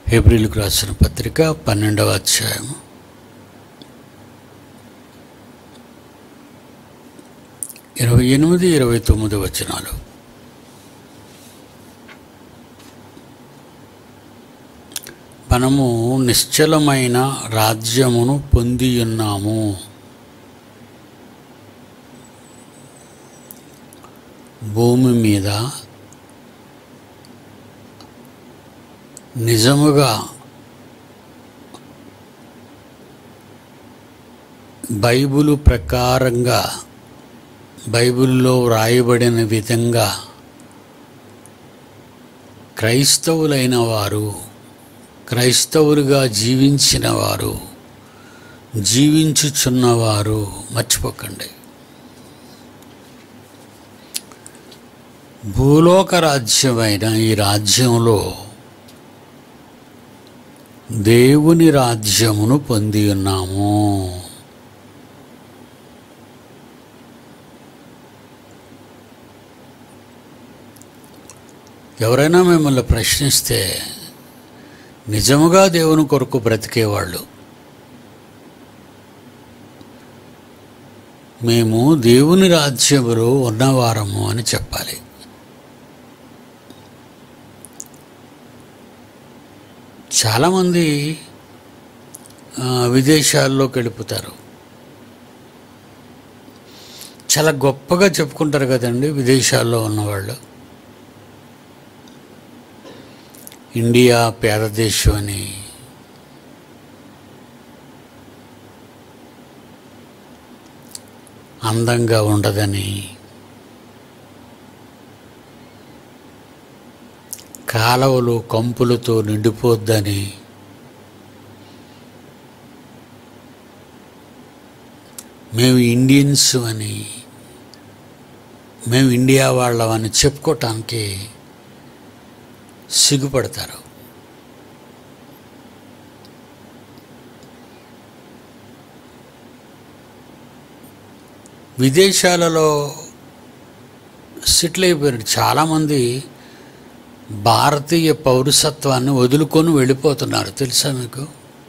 హెబ్రీయులకు రాసిన పత్రిక 12వ అధ్యాయం 28, 29 వచనాలు. మనము నిశ్చలమైన రాజ్యమును పొందియున్నాము. భూమి మీద నిజముగా బైబిలు ప్రకారంగా బైబిల్లో వ్రాయబడిన విధంగా క్రైస్తవులైన వారు, క్రైస్తవులుగా జీవించిన వారు, జీవించుచున్నవారు మర్చిపోకండి. భూలోక రాజ్యమైన ఈ రాజ్యంలో దేవుని రాజ్యమును పొంది ఉన్నాము. ఎవరైనా మిమ్మల్ని ప్రశ్నిస్తే నిజముగా దేవుని కొరకు బ్రతికేవాళ్ళు, మేము దేవుని రాజ్యములో ఉన్నవారము అని చెప్పాలి. చాలామంది విదేశాల్లోకి వెళ్ళిపోతారు. చాలా గొప్పగా చెప్పుకుంటారు కదండి విదేశాల్లో ఉన్నవాళ్ళు. ఇండియా పేద దేశం అని, అందంగా ఉండదని, కాలువలు కంపులతో నిండిపోద్దని, మేము ఇండియన్స్ అని, మేము ఇండియా వాళ్ళమని చెప్పుకోవటానికి సిగ్గుపడతారు. విదేశాలలో సెటిల్ అయిపోయినారు చాలామంది. భారతీయ పౌరసత్వాన్ని వదులుకొని వెళ్ళిపోతున్నారు. తెలుసా మీకు?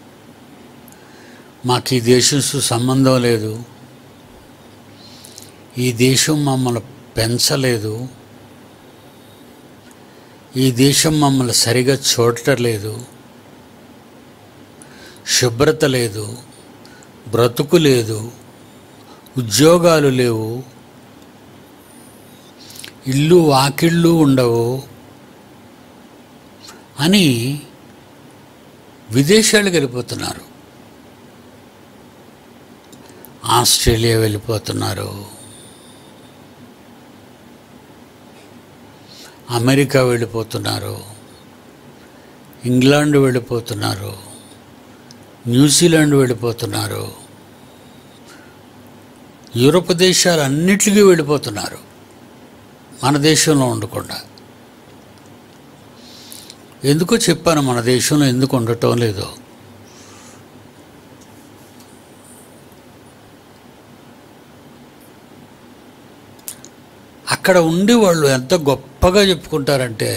మాకు ఈ దేశంతో సంబంధం లేదు, ఈ దేశం మమ్మల్ని పెంచలేదు, ఈ దేశం మమ్మల్ని సరిగా చూడటలేదు, శుభ్రత లేదు, బ్రతుకు లేదు, ఉద్యోగాలు లేవు, ఇల్లు వాకిళ్ళు ఉండవు అని విదేశాలకు వెళ్ళిపోతున్నారు. ఆస్ట్రేలియా వెళ్ళిపోతున్నారు, అమెరికా వెళ్ళిపోతున్నారు, ఇంగ్లాండ్ వెళ్ళిపోతున్నారు, న్యూజిలాండ్ వెళ్ళిపోతున్నారు, యూరోప్ దేశాలన్నిటికీ వెళ్ళిపోతున్నారు మన దేశంలో ఉండకుండా. ఎందుకో చెప్పాను, మన దేశంలో ఎందుకు ఉండటం లేదో. అక్కడ ఉండి వాళ్ళు ఎంత గొప్పగా చెప్పుకుంటారంటే,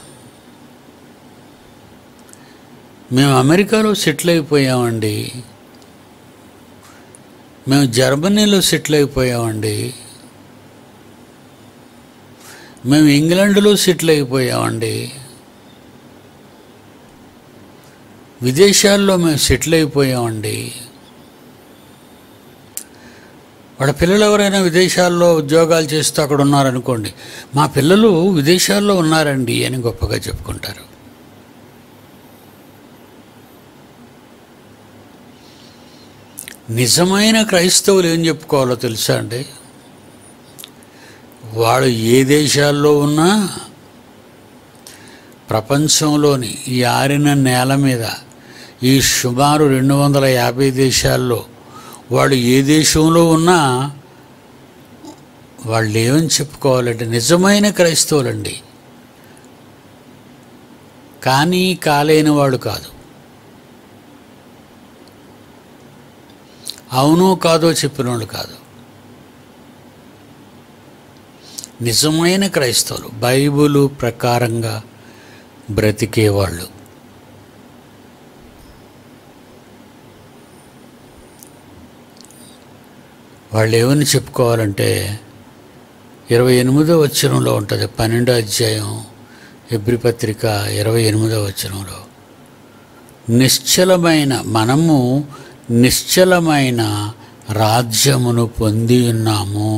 మేము అమెరికాలో సెటిల్ అయిపోయామండి, మేము జర్మనీలో సెటిల్ అయిపోయామండి, మేము ఇంగ్లాండ్లో సెటిల్ అయిపోయామండి, విదేశాల్లో మేము సెటిల్ అయిపోయామండి. వాళ్ళ పిల్లలు ఎవరైనా విదేశాల్లో ఉద్యోగాలు చేస్తూ అక్కడ ఉన్నారనుకోండి, మా పిల్లలు విదేశాల్లో ఉన్నారండి అని గొప్పగా చెప్పుకుంటారు. నిజమైన క్రైస్తవులు ఏం చెప్పుకోవాలో తెలుసా అండి? వాళ్ళు ఏ దేశాల్లో ఉన్నా, ప్రపంచంలోని ఈ ఆరిన నేల మీద ఈ సుమారు 250 దేశాల్లో వాళ్ళు ఏ దేశంలో ఉన్నా వాళ్ళు ఏమని చెప్పుకోవాలంటే నిజమైన క్రైస్తవులండి. కానీ కాలేని వాడు కాదు, అవునో కాదో చెప్పినోళ్ళు కాదు. నిజమైన క్రైస్తవులు, బైబిలు ప్రకారంగా బ్రతికేవాళ్ళు. వాళ్ళు ఏమని చెప్పుకోవాలంటే 28వ వచనంలో ఉంటుంది, 12వ అధ్యాయం హెబ్రీ పత్రిక 28వ వచనంలో, మనము నిశ్చలమైన రాజ్యమును పొంది ఉన్నాము.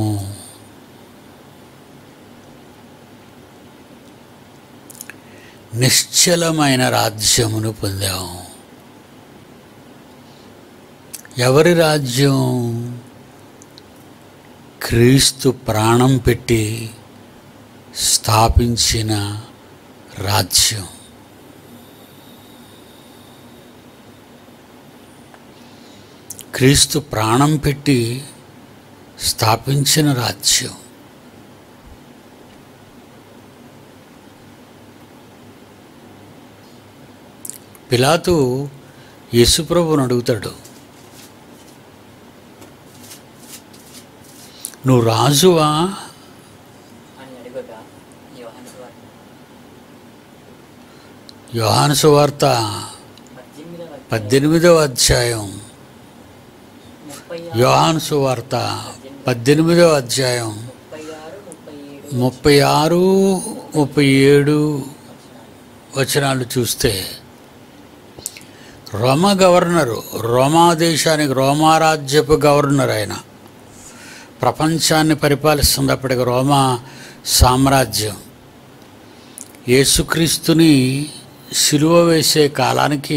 నిశ్చలమైన రాజ్యమును పొందాము. ఎవరి రాజ్యం? క్రీస్తు ప్రాణం పెట్టి స్థాపించిన రాజ్యం. క్రీస్తు ప్రాణం పెట్టి స్థాపించిన రాజ్యం. పిలాతు యేసుప్రభుని అడుగుతాడు, నువ్వు రాజువా? యోహాను సువార్త 18వ అధ్యాయం, యోహాను సువార్త 18వ అధ్యాయం 36, 37 వచనాలు చూస్తే, రోమా గవర్నరు, రోమా దేశానికి రోమారాజ్యపు గవర్నర్ ఆయన, ప్రపంచాన్ని పరిపాలిస్తుంది అప్పటికి రోమా సామ్రాజ్యం. యేసుక్రీస్తుని సిలువ వేసే కాలానికి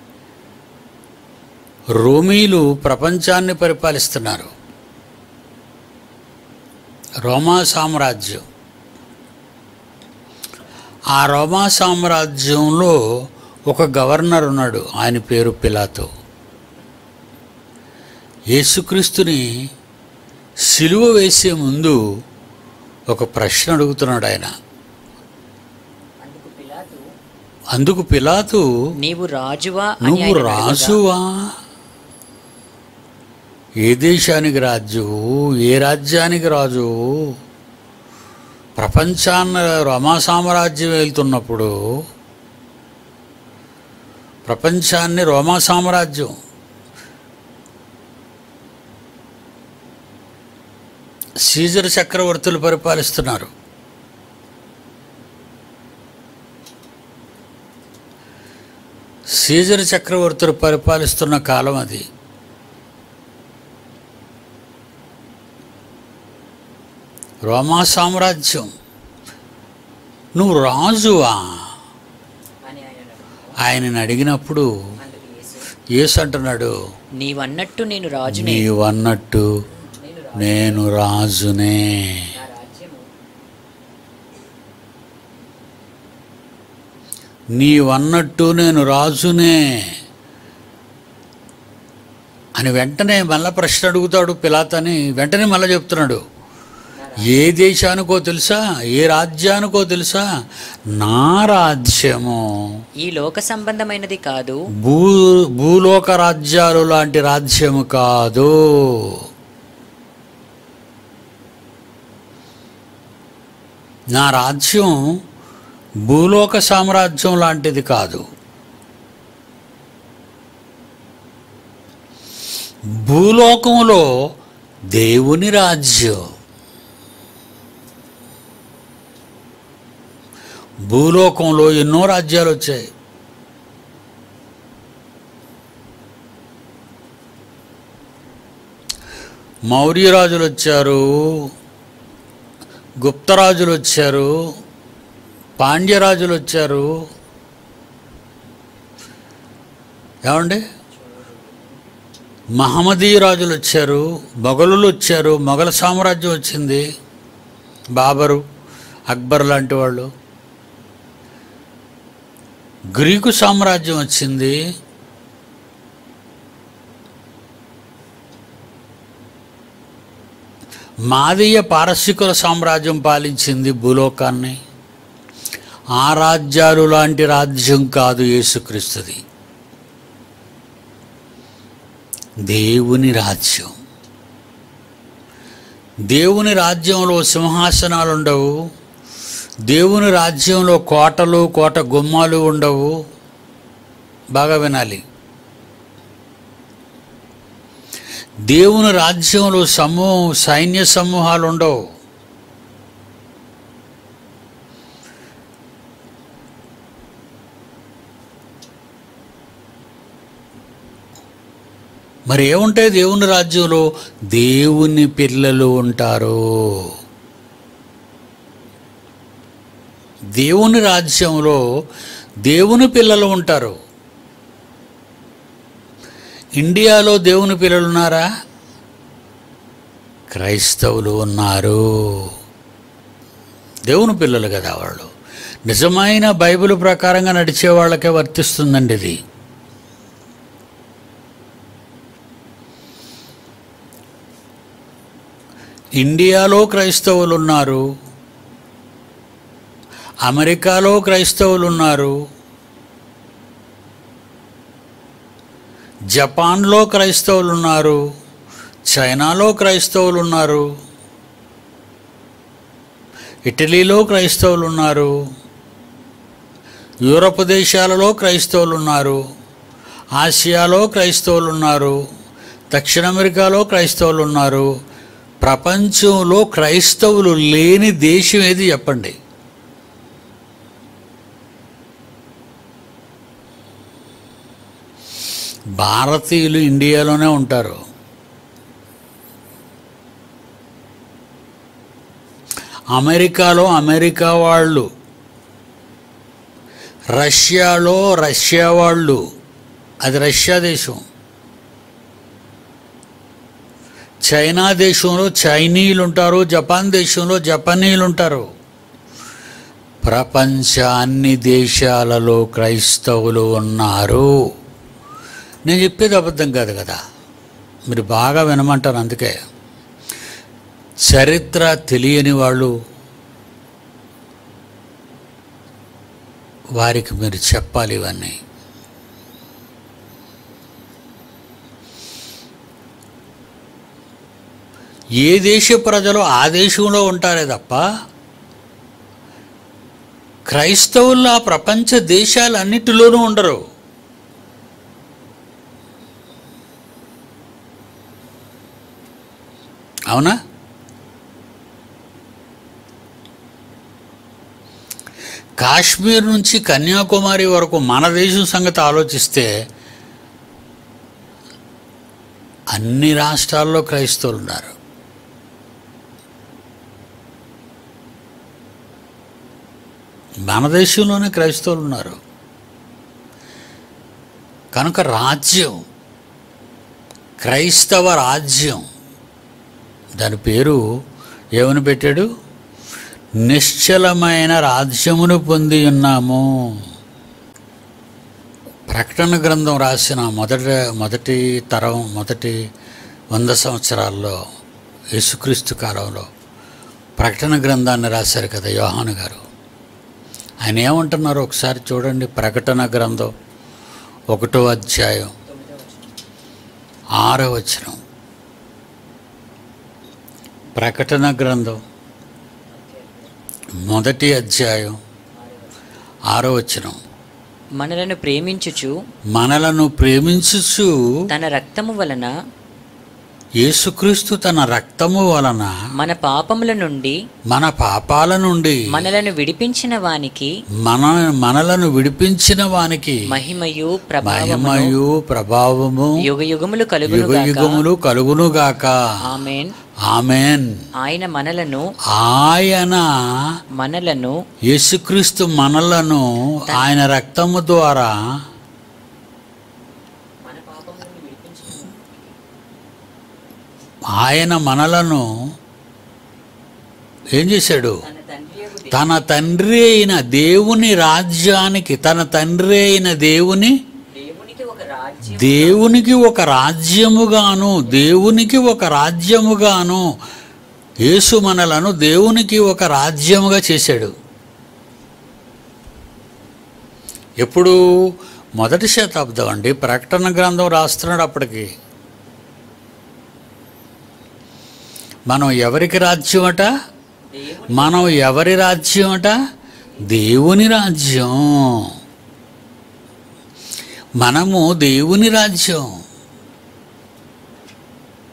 రోమీలు ప్రపంచాన్ని పరిపాలిస్తున్నారు. రోమా సామ్రాజ్యం. ఆ రోమా సామ్రాజ్యంలో ఒక గవర్నర్ ఉన్నాడు, ఆయన పేరు పిలాతు. యేసుక్రీస్తుని సిలువ వేసే ముందు ఒక ప్రశ్న అడుగుతున్నాడు ఆయన. అందుకు పిలాతు, నువ్వు రాజువా? ఏ దేశానికి రాజువు? ఏ రాజ్యానికి రాజు? ప్రపంచాన్ని రోమా సామ్రాజ్యం వెళ్తున్నప్పుడు, ప్రపంచాన్ని రోమా సామ్రాజ్యం, సీజర్ చక్రవర్తులు పరిపాలిస్తున్నారు. సీజర్ చక్రవర్తులు పరిపాలిస్తున్న కాలం అది. రోమా సామ్రాజ్యం. నువ్వు రాజువా? ఆయనని అడిగినప్పుడు యేసు అంటున్నాడు, నీవన్నట్టు నేను రాజునే. నీవన్నట్టు నేను రాజునే అని వెంటనే మళ్ళా ప్రశ్న అడుగుతాడు పిలాతని. వెంటనే మళ్ళీ చెప్తున్నాడు, ఏ దేశానికో తెలుసా? ఏ రాజ్యానికో తెలుసా? నా రాజ్యము ఈ లోక సంబంధమైనది కాదు, భూలోక రాజ్యాలు లాంటి రాజ్యము కాదు. నా రాజ్యం భూలోక సామ్రాజ్యం లాంటిది కాదు. భూలోకంలో దేవుని రాజ్యం. భూలోకంలో ఎన్నో రాజ్యాలు వచ్చాయి. మౌర్యరాజులు వచ్చారు, గుప్తరాజులు వచ్చారు, పాండ్యరాజులు వచ్చారు, ఏమండి మహమ్మదీ రాజులు వచ్చారు, మొఘలులు వచ్చారు, మొఘల సామ్రాజ్యం వచ్చింది, బాబరు, అక్బర్ లాంటి వాళ్ళు. గ్రీకు సామ్రాజ్యం వచ్చింది. మాదీయ పారసీకుల సామ్రాజ్యం పాలించింది భూలోకాన్ని. ఆ రాజ్యాలు లాంటి రాజ్యం కాదు యేసుక్రీస్తుది. దేవుని రాజ్యం. దేవుని రాజ్యంలో సింహాసనాలు ఉండవు. దేవుని రాజ్యంలో కోటలు, కోట గుమ్మాలు ఉండవు. బాగా వినాలి. దేవుని రాజ్యంలో సైన్య సమూహాలు ఉండవు. మరి ఏముంటాయి దేవుని రాజ్యంలో? దేవుని పిల్లలు ఉంటారు. దేవుని రాజ్యంలో దేవుని పిల్లలు ఉంటారు. ఇండియాలో దేవుని పిల్లలు ఉన్నారా? క్రైస్తవులు ఉన్నారు. దేవుని పిల్లలు కదా వాళ్ళు. నిజమైన బైబిల్ ప్రకారంగా నడిచే వాళ్ళకే వర్తిస్తుందండి ఇది. ఇండియాలో క్రైస్తవులు ఉన్నారు, అమెరికాలో క్రైస్తవులు ఉన్నారు, జపాన్లో క్రైస్తవులు ఉన్నారు, చైనాలో క్రైస్తవులు ఉన్నారు, ఇటలీలో క్రైస్తవులు ఉన్నారు, యూరప్ దేశాలలో క్రైస్తవులు ఉన్నారు, ఆసియాలో క్రైస్తవులు ఉన్నారు, దక్షిణ అమెరికాలో క్రైస్తవులు ఉన్నారు. ప్రపంచంలో క్రైస్తవులు లేని దేశం ఏది చెప్పండి? భారతీయులు ఇండియాలోనే ఉంటారు. అమెరికాలో అమెరికా వాళ్ళు, రష్యాలో రష్యా వాళ్ళు, అది రష్యా దేశం. చైనా దేశంలో చైనీయులు ఉంటారు, జపాన్ దేశంలో జపనీయులు ఉంటారు. ప్రపంచ అన్ని దేశాలలో క్రైస్తవులు ఉన్నారు. నేను చెప్పేది అబద్ధం కాదు కదా, మీరు బాగా వినమంటారు. అందుకే చరిత్ర తెలియని వాళ్ళు వారికి మీరు చెప్పాలి ఇవన్నీ. ఏ దేశ ప్రజలు ఆ దేశంలో ఉంటారే తప్ప క్రైస్తవులు ఆ ప్రపంచ దేశాలన్నిటిలోనూ ఉండరు. అవునా? కాశ్మీర్ నుంచి కన్యాకుమారి వరకు మన దేశం సంగతి ఆలోచిస్తే అన్ని రాష్ట్రాల్లో క్రైస్తవులు ఉన్నారు. మన దేశంలోనే క్రైస్తవులు ఉన్నారు. కనుక రాజ్యం, క్రైస్తవ రాజ్యం, దాని పేరు ఏమని పెట్టాడు? నిశ్చలమైన రాజ్యమును పొంది ఉన్నాము. ప్రకటన గ్రంథం రాసిన మొదటి తరం, మొదటి 100 సంవత్సరాల్లో, యేసుక్రీస్తు కాలంలో ప్రకటన గ్రంథాన్ని రాశారు కదా యోహాను గారు. ఆయన ఏమంటున్నారో ఒకసారి చూడండి. ప్రకటన గ్రంథం 1వ అధ్యాయం 6వ వచనం. ప్రకటన గ్రంథం 1వ అధ్యాయం 6వ వచనం. మనలను ప్రేమించుచు తన రక్తము వలన, యేసుక్రీస్తు తన రక్తము వలన మన పాపముల నుండి మనలను విడిపించిన వానికి మహిమయు ప్రభావము యుగయుగములు కలుగునుగాక. ఆమేన్. ఆమేన్. ఆయన మనలను యేసుక్రీస్తు మనలను ఆయన రక్తము ద్వారా ఆయన మనలను ఏం చేశాడు? తన తండ్రి అయిన దేవుని రాజ్యానికి, తన తండ్రి అయిన దేవునికి ఒక రాజ్యముగాను, దేవునికి ఒక రాజ్యముగాను యేసు మనలను దేవునికి ఒక రాజ్యముగా చేశాడు. ఎప్పుడు? 1వ శతాబ్దం అండి. ప్రకటన గ్రంథం రాస్తున్నాడు అప్పటికి. మనం ఎవరికి రాజ్యం అట? మనం ఎవరి రాజ్యం అట? దేవుని రాజ్యం. మనము దేవుని రాజ్యం.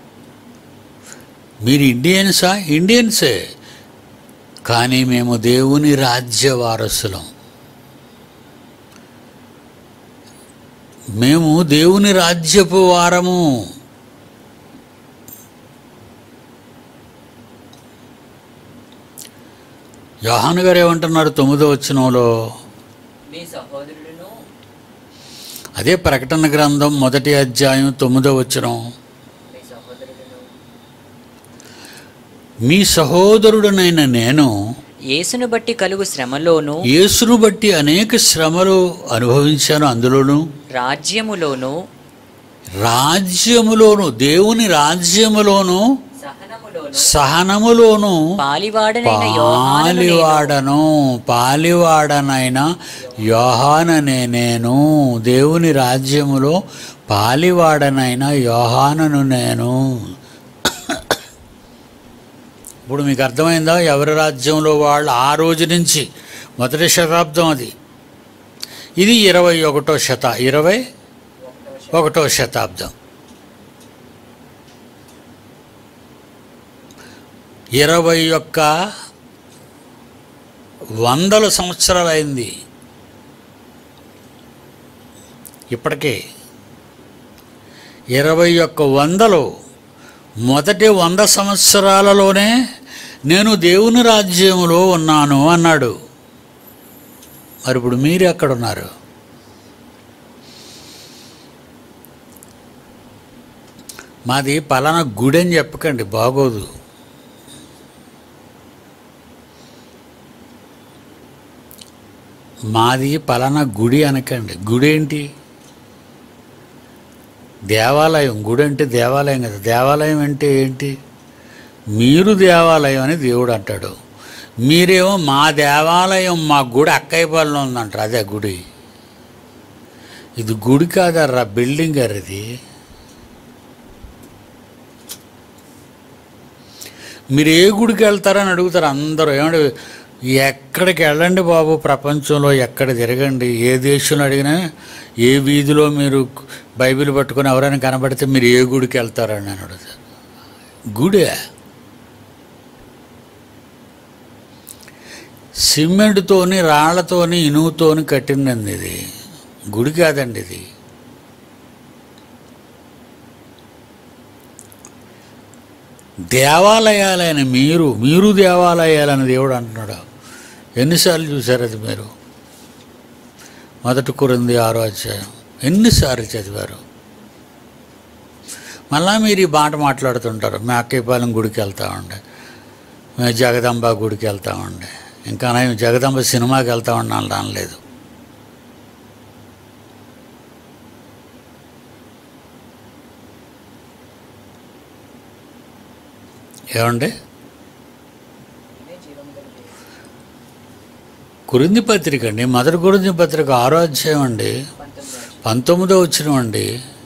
మీరు ఇండియన్సా? ఇండియన్సే, కానీ మేము దేవుని రాజ్య వారసులం. మేము దేవుని రాజ్యపు వారము. యోహాను గారు ఏమంటున్నారు 9వ వచనంలో? మీ సహోదరుడును అదే ప్రకటన గ్రంథం 1వ అధ్యాయం 9వ వచనం. మీ సహోదరుడును మీ సహోదరుడునైన నేను యేసును బట్టి కలుగు శ్రమలోను యేసును బట్టి అనేక శ్రమలు అనుభవించాను, అందులోను రాజ్యములోను దేవుని రాజ్యములోను సహనములోను పాలివాడనైన యోహాననే నేను. దేవుని రాజ్యములో పాలివాడనైన యోహానను నేను. ఇప్పుడు మీకు అర్థమైందా ఎవరి రాజ్యంలో వాళ్ళు? ఆ రోజు నుంచి మొదటి శతాబ్దం అది. ఇది 21వ శతాబ్దం. 2100 సంవత్సరాలు అయింది ఇప్పటికే. 2100 మొదటి 100 సంవత్సరాలలోనే నేను దేవుని రాజ్యంలో ఉన్నాను అన్నాడు. మరి ఇప్పుడు మీరు ఎక్కడున్నారు? మాది పలానా గుడి అని చెప్పకండి, బాగోదు. మాది పలానా గుడి అనకండి. గుడి ఏంటి? దేవాలయం. గుడి అంటే దేవాలయం కదా. దేవాలయం అంటే ఏంటి? మీరు దేవాలయం అని దేవుడు అంటాడు. మీరేమో మా దేవాలయం, మా గుడి అక్కయ్యపాలెంలో ఉందంటారు. అదే గుడి. ఇది గుడి కాదర్రా, బిల్డింగ్ గారు. ఇది మీరు ఏ గుడికి వెళ్తారని అడుగుతారు అందరూ. ఏమంటే ఎక్కడికి వెళ్ళండి బాబు, ప్రపంచంలో ఎక్కడ తిరగండి, ఏ దేశంలో అడిగినా, ఏ వీధిలో మీరు బైబిల్ పట్టుకొని ఎవరైనా కనబడితే మీరు ఏ గుడికి వెళ్తారని నేను అడుగుతాను. గుడే. సిమెంట్తోని, రాళ్లతోని, ఇనుముతోని కట్టిందండి ఇది. గుడి కాదండి ఇది. దేవాలయాలైన మీరు దేవాలయాలని దేవుడు అంటున్నాడు. ఎన్నిసార్లు చూశారు అది మీరు? 1 కొరింథీ 6వ అధ్యాయం ఎన్నిసార్లు చదివారు? మళ్ళా మీరు ఈ మాట మాట్లాడుతుంటారు. మేము అక్కయ్యపాలెం గుడికి వెళ్తామండి, మేము జగదంబ గుడికి వెళ్తామండి, ఇంకా నేను జగదంబ సినిమాకి వెళ్తామని నాకు అనలేదు. ఏమండి? కొరింథీ పత్రిక అండి, 1 కొరింథీ పత్రిక 6వ అధ్యాయం అండి, 19వ వచనం అండి.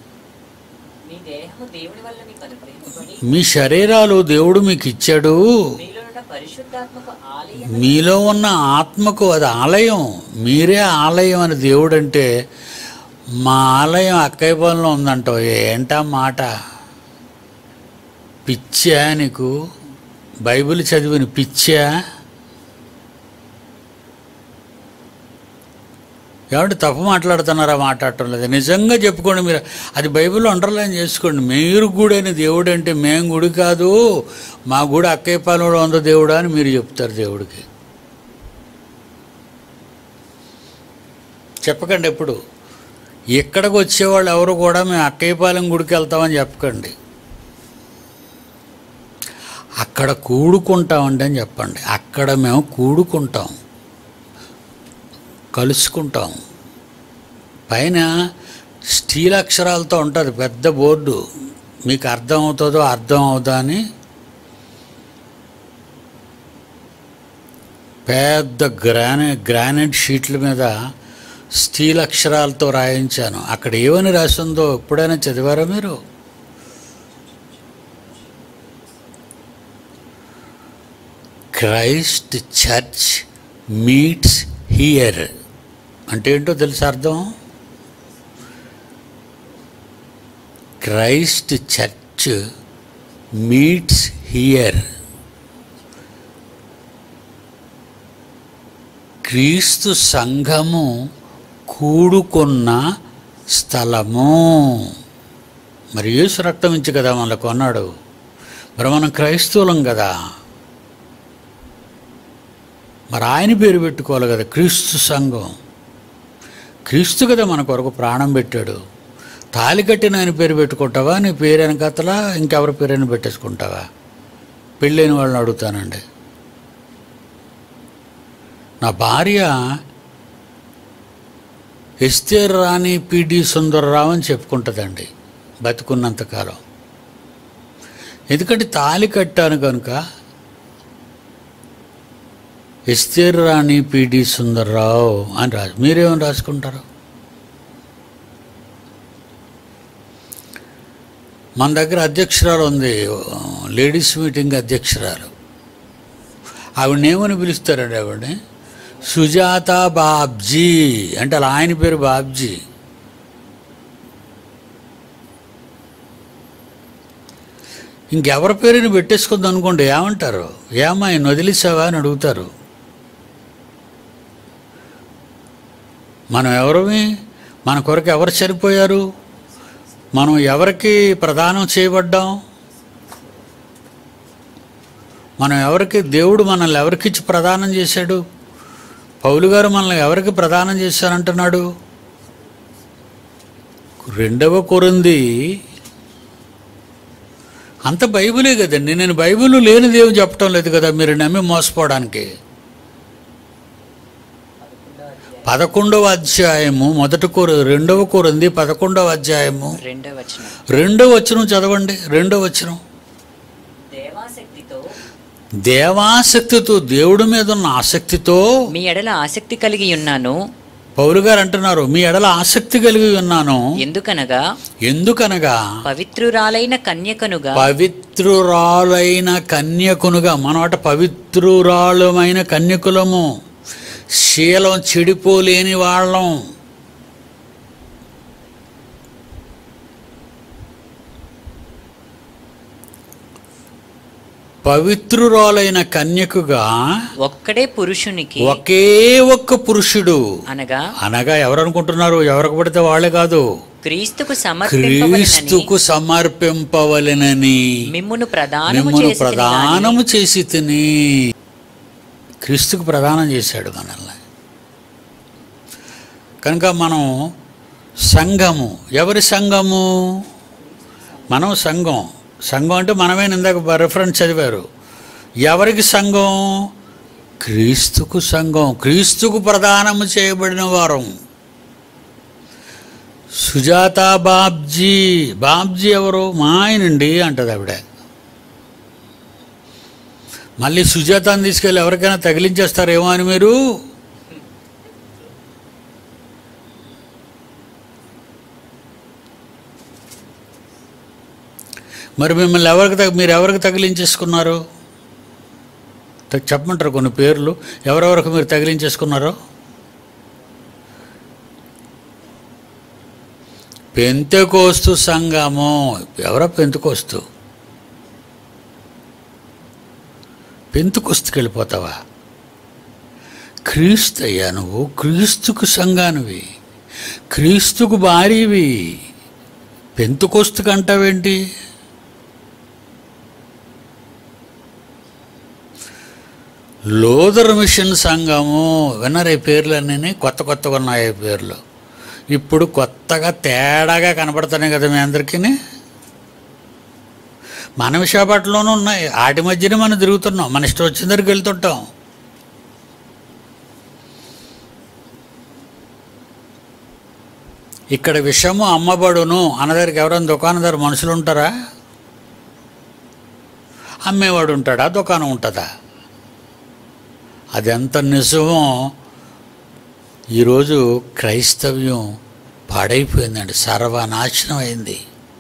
మీ శరీరాలు దేవుడు మీకు ఇచ్చాడు, మీలో ఉన్న ఆత్మకు అది ఆలయం, మీరే ఆలయం అని దేవుడు అంటే, మా ఆలయం అక్కయ్యపాలెంలో ఉందంటావు. ఏంటా మాట? పిచ్చా నీకు? బైబిల్ చదివిన పిచ్చా? ఏమంటే తప్పు మాట్లాడుతున్నారా? మాట్లాడటం లేదు. నిజంగా చెప్పుకోండి. మీరు అది బైబిల్లో అండర్లైన్ చేసుకోండి. మీరు గుడి అని దేవుడు అంటే, మేము గుడి కాదు, మా గుడి అక్కయ్యపాలెంలో ఉందో దేవుడా అని మీరు చెప్తారు దేవుడికి. చెప్పకండి ఎప్పుడు. ఇక్కడికి వచ్చేవాళ్ళు ఎవరు కూడా మేము అక్కయ్యపాలెం గుడికి వెళ్తామని చెప్పకండి. అక్కడ కూడుకుంటామండి అని చెప్పండి. అక్కడ మేము కూడుకుంటాం, కలుసుకుంటాం. పైన స్టీల్ అక్షరాలతో ఉంటుంది పెద్ద బోర్డు. మీకు అర్థం అవుతుందో అర్థం అవుదా అని పెద్ద గ్రానైట్ షీట్ల మీద స్టీల్ అక్షరాలతో రాయించాను. అక్కడ ఏమని రాసిందో ఎప్పుడైనా చదివారా మీరు? క్రైస్ట్ చర్చ్ మీట్స్ హియర్ అంటే ఏంటో తెలుసా అర్థం? Christ church meets here. క్రీస్తు సంఘము కూడుకున్న స్థలము. మరి యేసు రక్తం ఇచ్చి కదా మనల్ని కొన్నాడు. మరి మనం క్రైస్తవులం కదా, మరి ఆయన పేరు పెట్టుకోవాలి కదా, క్రీస్తు సంఘం. క్రీస్తు కదా మన కొరకు ప్రాణం పెట్టాడు. తాళి కట్టిన ఆయన పేరు పెట్టుకుంటావా, నీ పేరు వెనకతలా ఇంకెవరి పేరైనా పెట్టేసుకుంటావా? పెళ్ళైన వాళ్ళని అడుగుతానండి. నా భార్య ఎస్తేర్ రాణి పిడి సుందరరావు అని చెప్పుకుంటుందండి బతుకున్నంతకాలం. ఎందుకంటే తాళి కట్టాను కనుక ఎస్తేర్ రాణి పిడి సుందరరావు అని రాసు. మీరేమని రాసుకుంటారు? మన దగ్గర అధ్యక్షురాలు ఉంది, లేడీస్ మీటింగ్ అధ్యక్షురాలు. ఆవిడనేమని పిలుస్తారండి? ఆవిడని సుజాత బాబ్జీ అంటే అలా ఆయన పేరు బాబ్జీ. ఇంకెవరి పేరుని పెట్టేసుకుంది అనుకోండి, ఏమంటారు? ఏమా ఆయన వదిలేసావా అని అడుగుతారు. మనం ఎవరివి? మన కొరకు ఎవరు చనిపోయారు? మనం ఎవరికి ప్రదానం చేయబడ్డాం? మనం ఎవరికి, దేవుడు మనల్ని ఎవరికిచ్చి ప్రదానం చేశాడు? పౌలు గారు మనల్ని ఎవరికి ప్రదానం చేశారంటున్నాడు? 2 కొరింథీ. అంత బైబిలే కదండి. నేను బైబిల్ లేని దేవుడు చెప్పటం లేదు కదా మీరు నమ్మి మోసపోవడానికి. 11వ అధ్యాయము 2 కొరింథీ 11వ అధ్యాయము 2వ వచనం చదవండి. 2వ వచనం. దేవాసక్తితో, దేవుడి మీద ఉన్న ఆసక్తితో మీ ఎడల ఆసక్తి కలిగి ఉన్నాను. పౌలు గారు అంటున్నారు, మీ ఎడల ఆసక్తి కలిగి ఉన్నాను. ఎందుకనగా పవిత్రురాలైన కన్యకునుగా మనమాట పవిత్రురాలమైన కన్యకులము, శీలం చెడిపోలేని వాళ్ళం. పవిత్రురాలైన కన్యకుగా ఒక్కడే పురుషునికి, ఒకే ఒక్క పురుషుడు అనగా ఎవరు అనుకుంటున్నారు? ఎవరికి పడితే వాళ్ళే కాదు, క్రీస్తుకు సమర్పింపవలెనని మిమ్మును ప్రదానము చేసి తిని. క్రీస్తుకు ప్రదానం చేశాడు మనల్ని. కనుక మనం సంఘము. ఎవరి సంఘము? మనం సంఘం. సంఘం అంటే మనమే ఇందాక రెఫరెన్స్ చదివారు. ఎవరికి సంఘం? క్రీస్తుకు సంఘం. క్రీస్తుకు ప్రదానము చేయబడిన వారం. సుజాత బాబ్జీ. బాబ్జీ ఎవరు? మా ఆయనండి అంటది ఆవిడ. మళ్ళీ సుజాతని తీసుకెళ్ళి ఎవరికైనా తగిలించేస్తారేమో అని మీరు. మరి మిమ్మల్ని మీరు ఎవరికి తగిలించేసుకున్నారు? చెప్పమంటారు కొన్ని పేర్లు ఎవరెవరికి మీరు తగిలించేసుకున్నారో? పెంతెకోస్తు సంఘము. ఎవరో పెంతెకోస్తు. పెంతెకోస్తుకి వెళ్ళిపోతావా? క్రీస్తు అయ్యా నువ్వు. క్రీస్తుకు సంఘానివి, క్రీస్తుకు భార్యవి. పెంతెకోస్తుకు అంటావేంటి? లోదర్ మిషన్ సంఘము. విన్నారా ఈ పేర్లన్నీ? కొత్తగా ఉన్నాయి ఈ పేర్లు. ఇప్పుడు కొత్తగా తేడాగా కనపడుతున్నాయి కదా మీ అందరికీ. మన విశాఖపట్నంలోనూ ఉన్నాయి. వాటి మధ్యనే మనం తిరుగుతున్నాం, మన ఇష్టం వచ్చిన దగ్గరికి వెళ్తుంటాం. ఇక్కడ విషము అమ్మబడును అన్నదానికి ఎవరైనా దుకాణదారు మనుషులు ఉంటారా? అమ్మేవాడు ఉంటాడా? దుకాణం ఉంటుందా? అది ఎంత నిజమో. ఈరోజు క్రైస్తవ్యం పాడైపోయిందండి, సర్వనాశనం అయింది.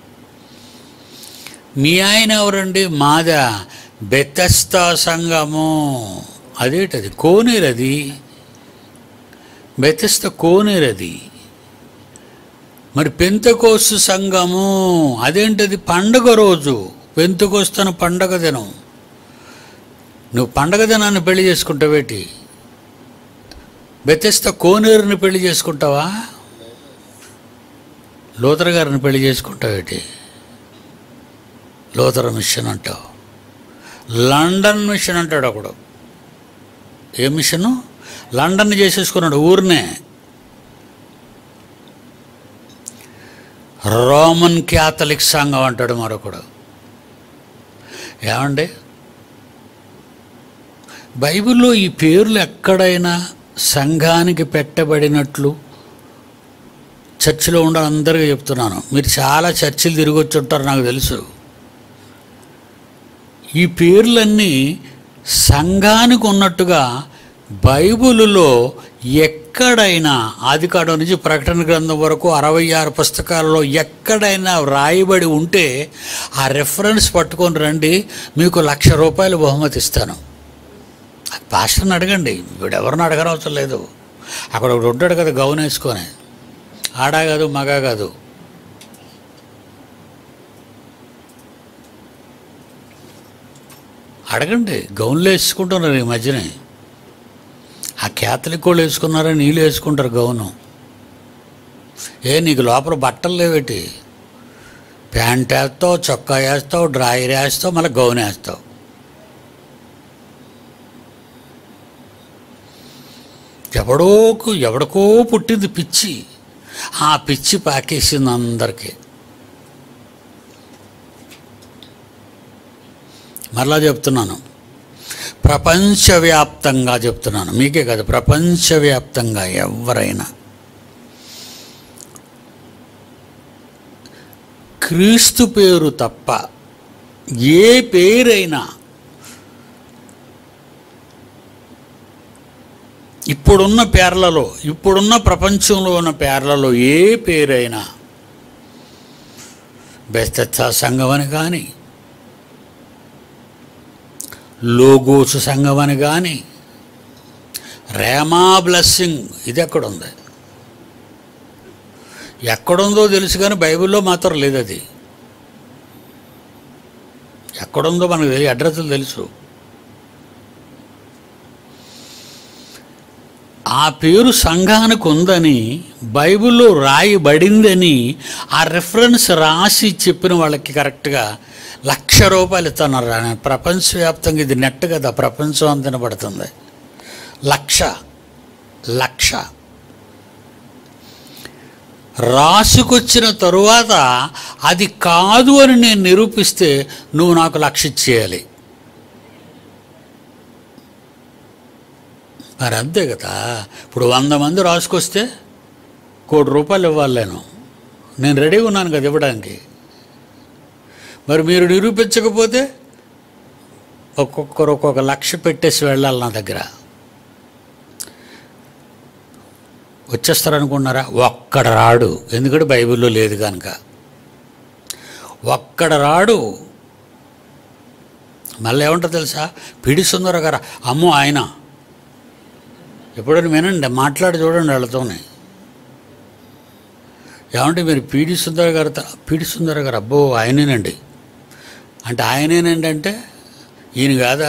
మీ ఆయన ఎవరండి? మాదా బెతెస్దా సంఘము. అదేంటది? కోనేరది. బెతెస్దా కోనేరది. మరి పెంతెకోస్తు సంఘము అదేంటది? పండుగ రోజు పెంతుకొస్తున్న పండగ దినం. నువ్వు పండగ దినాన్ని పెళ్లి చేసుకుంటావేటి? బెతెస్దా కోనేరుని పెళ్లి చేసుకుంటావా? లూథర్ గారిని పెళ్లి చేసుకుంటావేటి? లూథర్ మిషన్ అంటావు. లండన్ మిషన్ అంటాడు ఒకడు. ఏ మిషను? లండన్ చేసేసుకున్నాడు ఊరినే. రోమన్ క్యాథలిక్ సంఘం అంటాడు మరొకడు. ఏమండి, బైబిల్లో ఈ పేర్లు ఎక్కడైనా సంఘానికి పెట్టబడినట్లు చర్చిలో ఉండాలి. అందరికీ చెప్తున్నాను, మీరు చాలా చర్చిలు తిరిగి వచ్చి ఉంటారు నాకు తెలుసు. ఈ పేర్లన్నీ సంఘానికి ఉన్నట్టుగా బైబిలులో ఎక్కడైనా ఆదికాండం నుంచి ప్రకటన గ్రంథం వరకు 66 పుస్తకాలలో ఎక్కడైనా వ్రాయబడి ఉంటే ఆ రెఫరెన్స్ పట్టుకొని రండి, మీకు ₹1,00,000 బహుమతి ఇస్తాను. పాస్టర్ని అడగండి, వీడెవరిని అడగనవసరం లేదు. అక్కడ ఒకడు ఉంటాడు కదా గౌన్ వేసుకొని, ఆడా కాదు మగా కాదు, అడగండి. గౌన్లు వేసుకుంటున్నారు ఈ మధ్యనే. ఆ క్యాథలిక్ వాళ్ళు వేసుకున్నారా, నీళ్ళు వేసుకుంటారు గౌను. నీకు లోపల బట్టలు లేవేటి? ప్యాంట్ వేస్తావు, చొక్కా వేస్తావు, డ్రాయర్ వేస్తావు, మళ్ళీ గౌన్ వేస్తావు. ఎవడికో పుట్టింది పిచ్చి. ఆ పిచ్చి పాకేసింది అందరికీ. మరలా చెప్తున్నాను, ప్రపంచవ్యాప్తంగా చెప్తున్నాను, మీకే కాదు, ప్రపంచవ్యాప్తంగా ఎవరైనా క్రీస్తు పేరు తప్ప ఏ పేరైనా ఇప్పుడున్న ప్రపంచంలో ఉన్న పేర్లలో ఏ పేరైనా బెస్తెస్దా సంఘం అని కానీ, లోగోసు సంఘం అని కానీ, రేమా బ్లెస్సింగ్, ఇది ఎక్కడుంది? ఎక్కడుందో తెలుసు కానీ బైబిల్లో మాత్రం లేదు. అది ఎక్కడుందో మనకు తెలియదు, అడ్రస్లు తెలుసు. ఆ పేరు సంఘానికి ఉందని బైబిల్లో రాయబడిందని ఆ రెఫరెన్స్ రాసి చెప్పిన వాళ్ళకి కరెక్ట్గా ₹1,00,000 ఇస్తున్నారు. ప్రపంచవ్యాప్తంగా ఇది నెట్ కదా, ప్రపంచం అంత వినబడుతుంది. 1,00,000 రాసుకొచ్చిన తరువాత అది కాదు అని నేను నిరూపిస్తే నువ్వు నాకు 1,00,000 ఇచ్చేయాలి. మరి అంతే కదా. ఇప్పుడు 100 మంది రాసుకొస్తే ₹1,00,000 ఇవ్వాలి. నేను రెడీగా ఉన్నాను కదా ఇవ్వడానికి. మరి మీరు నిరూపించకపోతే ఒక్కొక్కరు ఒక్కొక్క 1,00,000 పెట్టేసి వెళ్ళాలి నా దగ్గర. వచ్చేస్తారనుకున్నారా? ఒక్కడ రాడు, ఎందుకంటే బైబిల్లో లేదు కనుక. ఒక్కడ రాడు. మళ్ళీ ఏమంటారు తెలుసా? పిడి సుందర గారు, అమ్మో ఆయన, ఎప్పుడైనా వినండి, మాట్లాడి చూడండి వాళ్ళతోనే. ఏమంటే మీరు పిడి సుందర గారు అబ్బో ఆయనేనండి అంటే, ఆయనేనండి అంటే ఈయన కాదా?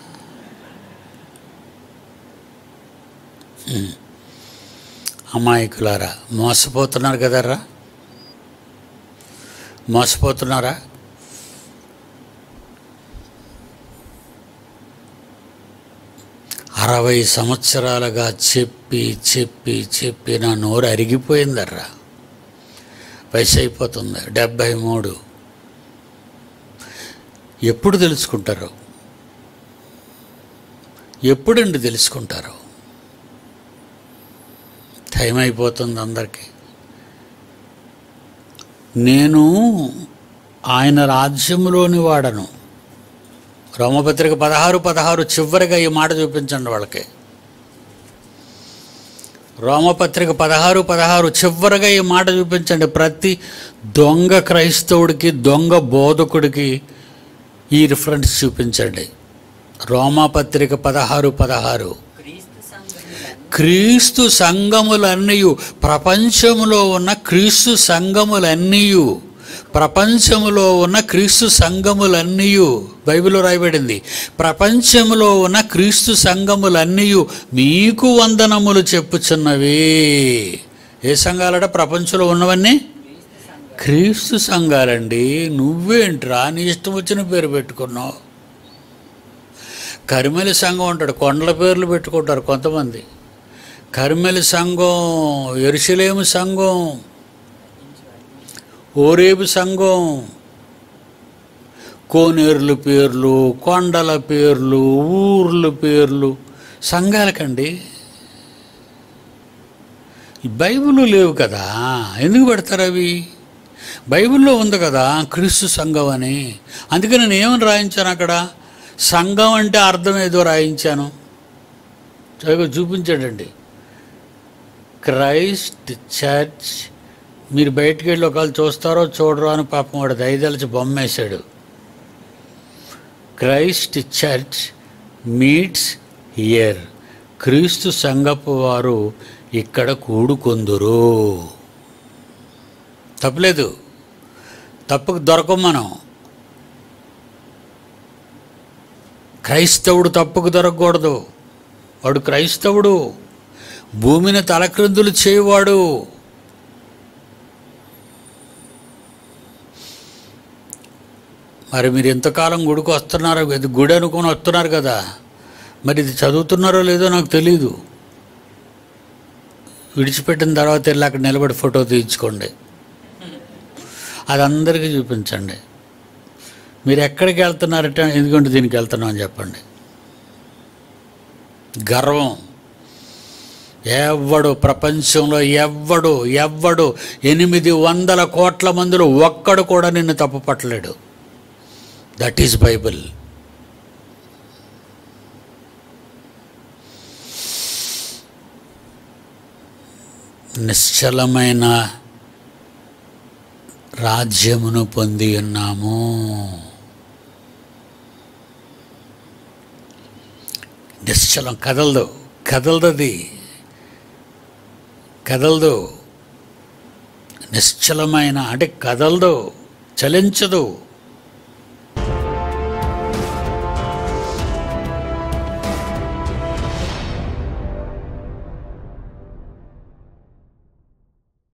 అమాయకులారా, మోసపోతున్నారు కదరా, మోసపోతున్నారా? అరవై సంవత్సరాలుగా చెప్పి చెప్పి చెప్పి నా నోరు అరిగిపోయిందర్రా. వయసు అయిపోతుంది, 73. ఎప్పుడు తెలుసుకుంటారు? ఎప్పుడండి తెలుసుకుంటారు? టైం అయిపోతుంది అందరికీ. నేను ఆయన రాజ్యంలోని వాడను. రోమపత్రిక 16:16 చివరిగా ఈ మాట చూపించండి వాళ్ళకి. రోమపత్రిక 16:16 చివరిగా ఈ మాట చూపించండి. ప్రతి దొంగ క్రైస్తవుడికి, దొంగ బోధకుడికి ఈ రిఫరెన్స్ చూపించండి. రోమపత్రిక 16:16 క్రీస్తు సంఘములన్నీ, ప్రపంచంలో ఉన్న క్రీస్తు సంఘములన్నీ ప్రపంచములో ఉన్న క్రీస్తు సంఘములన్నీ, బైబిల్లో రాయబడింది, ప్రపంచములో ఉన్న క్రీస్తు సంఘములన్నీ మీకు వందనములు చెప్పుచున్నవి. ఏ సంఘాలట? ప్రపంచంలో ఉన్నవన్నీ క్రీస్తు సంఘాలండి. నువ్వేంట్రా నీ ఇష్టం వచ్చిన పేరు పెట్టుకున్నావు? కరిమెలి సంఘం అంటాడు, కొండల పేర్లు పెట్టుకుంటారు కొంతమంది. కరిమెలి సంఘం, యెరూషలేము సంఘం, ఓరేబు సంఘం, కోనేరుల పేర్లు, కొండల పేర్లు, ఊర్ల పేర్లు సంఘాలకండి. బైబిల్లో లేవు కదా, ఎందుకు పెడతారు అవి? బైబిల్లో ఉంది కదా క్రీస్తు సంఘం అని. అందుకే నేను ఏమని రాయించాను అక్కడ? సంఘం అంటే అర్థం ఏదో రాయించాను. చూపించాడండి, క్రైస్ట్ చర్చ్. మీరు బయటికి వెళ్ళి ఒకళ్ళు చూస్తారో చూడరో అని పాపం వాడు దయదలిచి బొమ్మేశాడు. Christ church meets here. క్రీస్తు సంఘపు వారు ఇక్కడ కూడుకొందురు. తప్పలేదు, తప్పుకు దొరకం మనం. క్రైస్తవుడు తప్పుకు దొరకకూడదు. వాడు క్రైస్తవుడు, భూమిని తలక్రిందులు చేయవాడు. మరి మీరు ఎంతకాలం గుడికి వస్తున్నారు, ఇది గుడి అనుకుని వస్తున్నారు కదా, మరి ఇది చదువుతున్నారో లేదో నాకు తెలీదు. విడిచిపెట్టిన తర్వాత వెళ్ళి అక్కడ నిలబడి ఫోటో తీయించుకోండి, అది అందరికీ చూపించండి. మీరు ఎక్కడికి వెళ్తున్నారంటే ఎందుకంటే దీనికి వెళ్తున్నాం అని చెప్పండి. గర్వం. ఎవ్వడు ప్రపంచంలో ఎవ్వడు 800 కోట్ల మందిలో ఒక్కడు కూడా నిన్ను తప్పు పట్టలేడు. That is Bible. నిశ్చలమైన రాజ్యమును పొంది ఉన్నాము. నిశ్చలం, కదలదు. నిశ్చలమైన అంటే కదలదు, చలించదు.